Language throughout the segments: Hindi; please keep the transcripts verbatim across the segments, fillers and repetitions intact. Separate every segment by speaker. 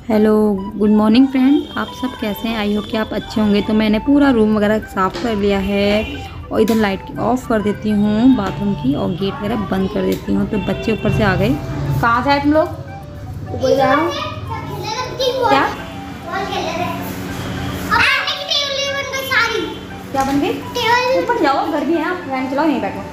Speaker 1: हेलो गुड मॉर्निंग फ्रेंड, आप सब कैसे हैं। आई होप कि आप अच्छे होंगे। तो मैंने पूरा रूम वगैरह साफ़ कर लिया है और इधर लाइट ऑफ कर देती हूँ बाथरूम की और गेट वगैरह बंद कर देती हूँ। तो बच्चे ऊपर से आ गए। कहाँ से आए तुम लोग? ऊपर जा रहा हूँ। क्या क्या बन गई? ऊपर जाओ, गर्मी है, आप फैन चलाओ, यहीं बैठो।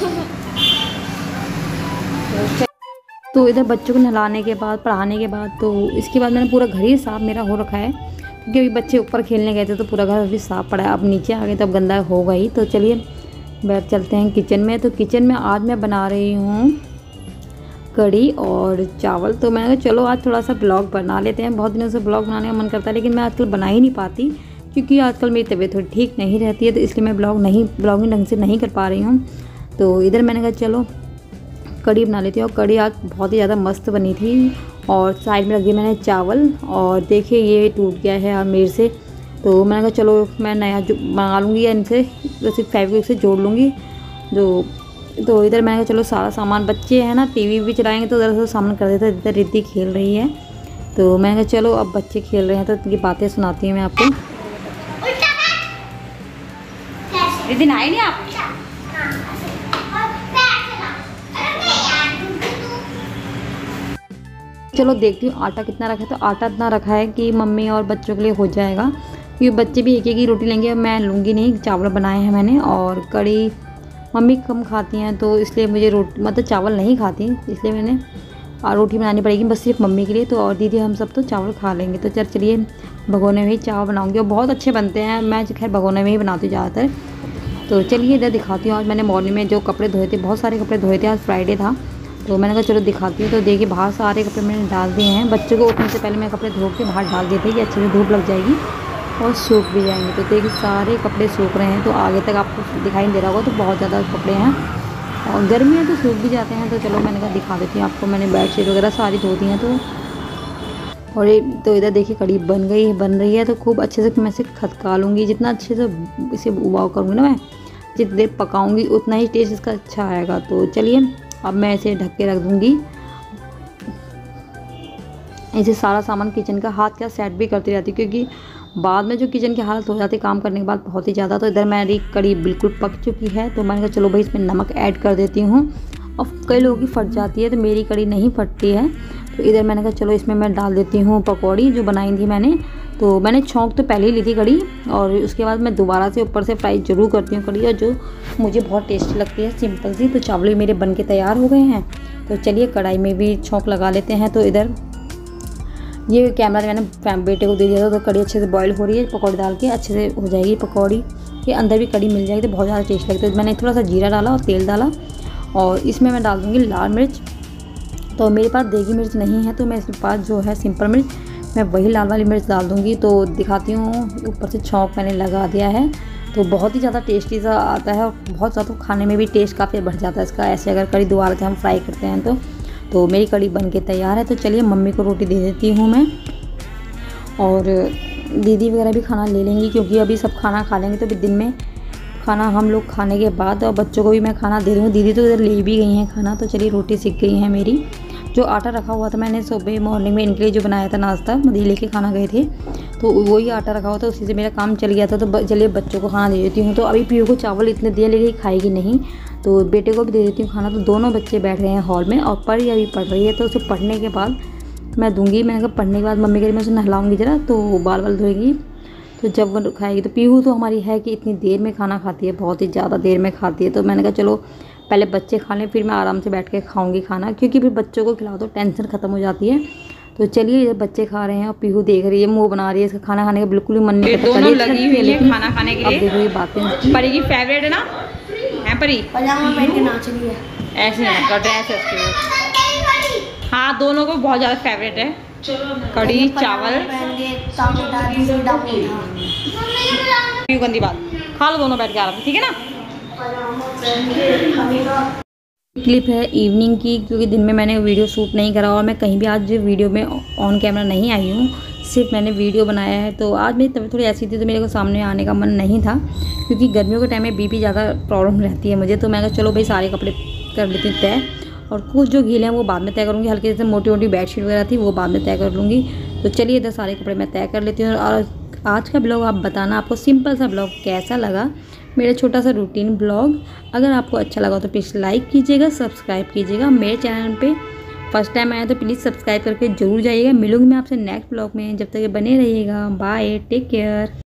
Speaker 1: तो इधर बच्चों को नहलाने के बाद, पढ़ाने के बाद, तो इसके बाद मैंने पूरा घर ही साफ़ मेरा हो रखा है, क्योंकि अभी बच्चे ऊपर खेलने गए थे तो पूरा घर अभी साफ़ पड़ा है। अब नीचे आ गए तो अब गंदा होगा ही। तो चलिए बैठ चलते हैं किचन में। तो किचन में आज मैं बना रही हूँ कढ़ी और चावल। तो मैंने कहा चलो आज थोड़ा सा ब्लॉग बना लेते हैं। बहुत दिनों से ब्लॉग बनाने का मन करता है, लेकिन मैं आजकल बना ही नहीं पाती, क्योंकि आजकल मेरी तबीयत थोड़ी ठीक नहीं रहती है, तो इसलिए मैं ब्लॉग नहीं ब्लॉगिंग ढंग से नहीं कर पा रही हूँ। तो इधर मैंने कहा चलो कढ़ी बना लेती हूँ। और कढ़ी आज बहुत ही ज़्यादा मस्त बनी थी। और साइड में रख दिया मैंने चावल, और देखिए ये टूट गया है मेरे से। तो मैंने कहा चलो मैं नया जो मंगा लूँगी या इनसे वैसे फेविक्विक से जोड़ लूँगी जो। तो इधर मैंने कहा चलो सारा सामान, बच्चे हैं ना टीवी भी चलाएंगे तो ज़रा सा सामान कर देते। इधर रिद्धि खेल रही है, तो मैंने कहा चलो अब बच्चे खेल रहे हैं तो उनकी बातें सुनाती हूँ मैं आपको। रिद्धि नहाई नहीं आप? चलो देखती हूँ आटा कितना रखा है। तो आटा इतना रखा है कि मम्मी और बच्चों के लिए हो जाएगा, क्योंकि बच्चे भी एक एक ही रोटी लेंगे, मैं लूँगी नहीं। चावल बनाए हैं मैंने, और कढ़ी मम्मी कम खाती हैं तो इसलिए मुझे रोटी मतलब चावल नहीं खाती, इसलिए मैंने रोटी बनानी पड़ेगी बस सिर्फ मम्मी के लिए। तो और दीदी हम सब तो चावल खा लेंगे। तो चल चलिए भगोने में ही चावल बनाऊँगी, और बहुत अच्छे बनते हैं। मैं खैर भगोने में ही बनाती हूँ ज़्यादातर। तो चलिए इधर दिखाती हूँ। आज मैंने मॉर्निंग में जो कपड़े धोए थे, बहुत सारे कपड़े धोए थे, आज फ्राइडे था, तो मैंने कहा चलो दिखाती हूँ। तो देखिए बाहर सारे कपड़े मैंने डाल दिए हैं। बच्चों को उठने से पहले मैं कपड़े धो के बाहर डाल दिए थे कि अच्छे से धूप लग जाएगी और सूख भी जाएंगे। तो देखिए सारे कपड़े सूख रहे हैं। तो आगे तक आपको दिखाई नहीं दे रहा होगा, तो बहुत ज़्यादा कपड़े हैं और गर्मी है तो सूख भी जाते हैं। तो चलो मैंने कहा दिखा देती हूँ आपको। मैंने बेडशीट वगैरह सारी धो दी हैं। तो और ये तो इधर देखिए कढ़ी बन गई है, बन रही है। तो खूब अच्छे से मैं इसे खदका लूँगी। जितना अच्छे से इसे उबाव करूँगी ना, मैं जितनी देर पकाऊँगी उतना ही टेस्ट इसका अच्छा आएगा। तो चलिए अब मैं इसे ढक के रख दूँगी। इसे सारा सामान किचन का हाथ का सेट भी करती रहती, क्योंकि बाद में जो किचन की हालत हो जाती है काम करने के बाद बहुत ही ज़्यादा। तो इधर मेरी कढ़ी बिल्कुल पक चुकी है। तो मैंने कहा चलो भाई इसमें नमक ऐड कर देती हूँ। और कई लोगों की फट जाती है, तो मेरी कढ़ी नहीं फटती है। तो इधर मैंने कहा चलो इसमें मैं डाल देती हूँ पकौड़ी जो बनाई थी मैंने। तो मैंने छौंक तो पहले ही ली थी कढ़ी, और उसके बाद मैं दोबारा से ऊपर से फ्राई ज़रूर करती हूँ कढ़ी, और जो मुझे बहुत टेस्टी लगती है सिंपल सी। तो चावल भी मेरे बन के तैयार हो गए हैं। तो चलिए कढ़ाई में भी छौंक लगा लेते हैं। तो इधर ये कैमरा मैंने बेटे को दे दिया था। तो कढ़ी अच्छे से बॉईल हो रही है, पकौड़ी डाल के अच्छे से हो जाएगी। पकौड़ी के अंदर भी कढ़ी मिल जाएगी तो बहुत ज़्यादा टेस्ट लगता है। तो मैंने थोड़ा सा जीरा डाला और तेल डाला, और इसमें मैं डाल दूँगी लाल मिर्च। तो मेरे पास देगी मिर्च नहीं है, तो मैं इसके पास जो है सिंपल मिर्च, मैं वही लाल वाली मिर्च डाल दूँगी। तो दिखाती हूँ, ऊपर से छौंक मैंने लगा दिया है। तो बहुत ही ज़्यादा टेस्टी सा आता है, और बहुत ज़्यादा खाने में भी टेस्ट काफ़ी बढ़ जाता है इसका, ऐसे अगर कढ़ी दोबारा से हम फ्राई करते हैं तो। तो मेरी कढ़ी बन के तैयार है। तो चलिए मम्मी को रोटी दे देती हूँ मैं, और दीदी वगैरह भी खाना ले लेंगी, क्योंकि अभी सब खाना खा लेंगे। तो अभी दिन में खाना हम लोग खाने के बाद, और बच्चों को भी मैं खाना दे दूँगी। दीदी तो इधर ले भी गई हैं खाना। तो चलिए रोटी सीख गई हैं मेरी। जो आटा रखा हुआ था मैंने सुबह मॉर्निंग में इनके लिए जो बनाया था नाश्ता, मदी लेके खाना गए थे, तो वही आटा रखा हुआ था, उसी से मेरा काम चल गया था। तो चलिए बच्चों को खाना दे देती हूँ। तो अभी पीयू को चावल इतने दिए, लेकिन खाएगी नहीं, तो बेटे को भी दे देती हूँ खाना। तो दोनों बच्चे बैठ रहे हैं हॉल में, और पढ़ अभी पढ़ रही है। तो उसे पढ़ने के बाद मैं दूंगी। मैंने कहा पढ़ने के बाद मम्मी कह रही मैं उसे नहलाऊंगी ज़रा, तो बाल बाल धोएगी। तो जब वो खाएगी, तो पीहू तो हमारी है कि इतनी देर में खाना खाती है, बहुत ही ज़्यादा देर में खाती है। तो मैंने कहा चलो पहले बच्चे खा लें, फिर मैं आराम से बैठ के खाऊंगी खाना, क्योंकि फिर बच्चों को खिलाओ तो टेंशन ख़त्म हो जाती है। तो चलिए ये बच्चे खा रहे हैं और पीहू देख रही है, मुँह बना रही है। इसका खाना खाने का बिल्कुल ही मन नहीं करता।
Speaker 2: दोनों लगी हुई है खाना खाने के लिए।
Speaker 1: अब देखो ये बातें,
Speaker 2: परी की फेवरेट है ना, है परी?
Speaker 3: पजामा पहन के नाच रही है।
Speaker 2: ऐसे नहीं ड्रेस है उसकी। हाँ दोनों को बहुत ज़्यादा फेवरेट है कढ़ी चावल। गंदी बात, खा लो दोनों बैठ के आराम से, ठीक है ना।
Speaker 1: क्लिप है इवनिंग की, क्योंकि दिन में मैंने वीडियो शूट नहीं करा, और मैं कहीं भी आज वीडियो में ऑन कैमरा नहीं आई हूँ, सिर्फ मैंने वीडियो बनाया है। तो आज मेरी तबीयत थोड़ी ऐसी थी, तो मेरे को सामने आने का मन नहीं था, क्योंकि गर्मियों के टाइम में बीपी ज़्यादा प्रॉब्लम रहती है मुझे। तो मैंने कहा चलो भाई सारे कपड़े कर लेती तय, और कुछ जो गीले हैं वो बाद में तय करूँगी। हल्के जैसे मोटी मोटी बेडशीट वगैरह थी वो बाद में तय कर लूँगी। तो चलिए इधर सारे कपड़े मैं तय कर लेती हूँ। और आज का ब्लॉग आप बताना आपको सिंपल सा ब्लॉग कैसा लगा, मेरा छोटा सा रूटीन ब्लॉग। अगर आपको अच्छा लगा तो प्लीज़ लाइक कीजिएगा, सब्सक्राइब कीजिएगा। मेरे चैनल पे फर्स्ट टाइम आया तो प्लीज़ सब्सक्राइब करके जरूर जाइएगा। मिलूंगी मैं आपसे नेक्स्ट ब्लॉग में, जब तक ये बने रहिएगा। Bye, take care.